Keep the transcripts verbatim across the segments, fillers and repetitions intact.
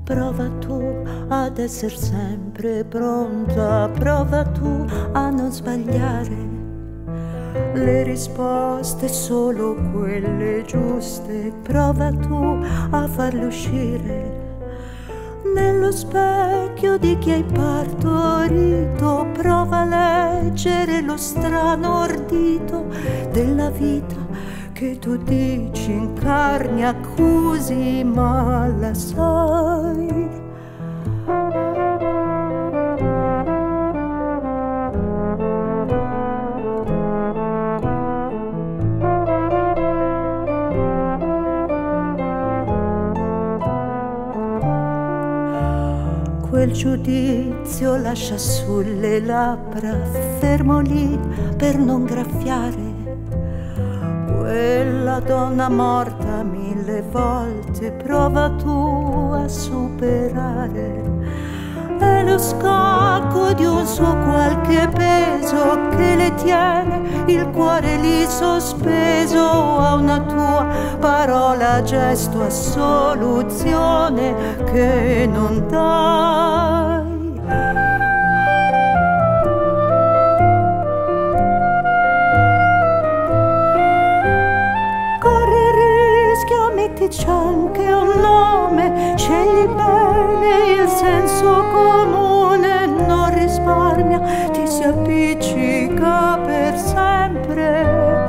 Prova tu ad essere sempre pronta, prova tu a non sbagliare. Le risposte solo quelle giuste, prova tu a farle uscire. Nello specchio di chi hai partorito, prova a leggere lo strano ordito della vita che tu dici incarni, accusi, ma la sai. Quel giudizio lascia sulle labbra, fermo lì per non graffiare. Quella donna morta mille volte, prova tu a superare. È lo scacco di un suo qualche peso che le tiene il cuore lì sospeso a una tua parola, gesto, a soluzione che non dai. Mettici anche un nome, scegli bene il senso comune, non risparmia, ti si appiccica per sempre.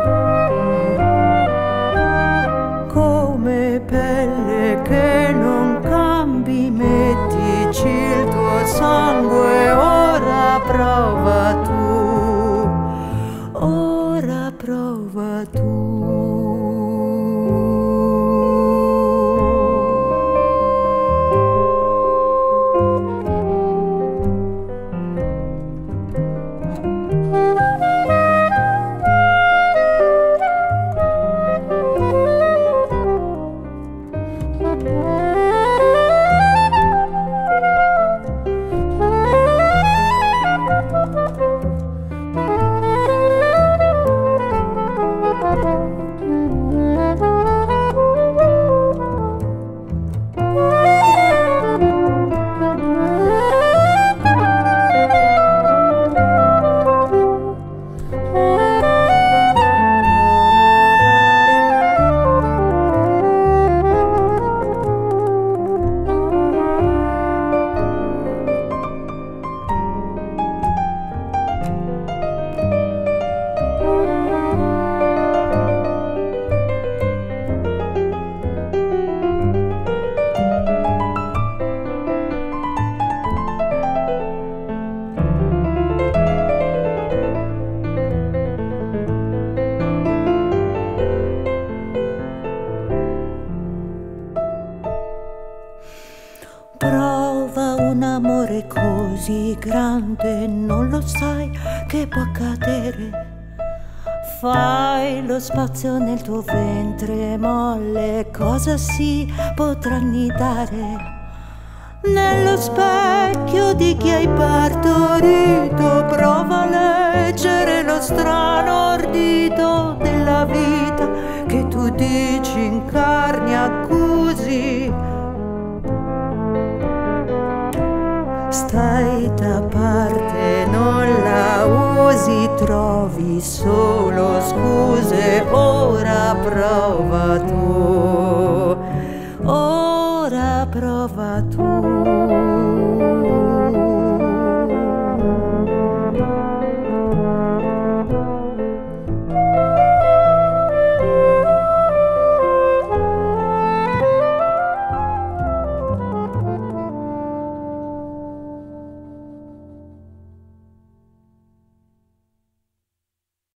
Come pelle che non cambi, mettici il tuo sangue, ora prova tu, ora prova tu. Prova un amore così grande, non lo sai che può accadere. Fai lo spazio nel tuo ventre molle, cosa si potrà annidare? Nello specchio di chi hai partorito, prova a leggere lo strano ordito della vita che tu dici incarni, accusi. Stai da parte, non la usi, trovi solo scuse, ora prova tu.